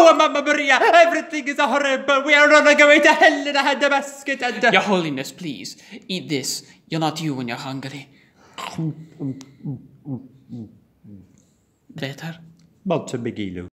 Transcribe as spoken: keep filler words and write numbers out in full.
Oh, Mamma Maria, everything is horrible. We are not going to hell in a handbasket. And... Your Holiness, please, eat this. You're not you when you're hungry. Better? Monte Megillo.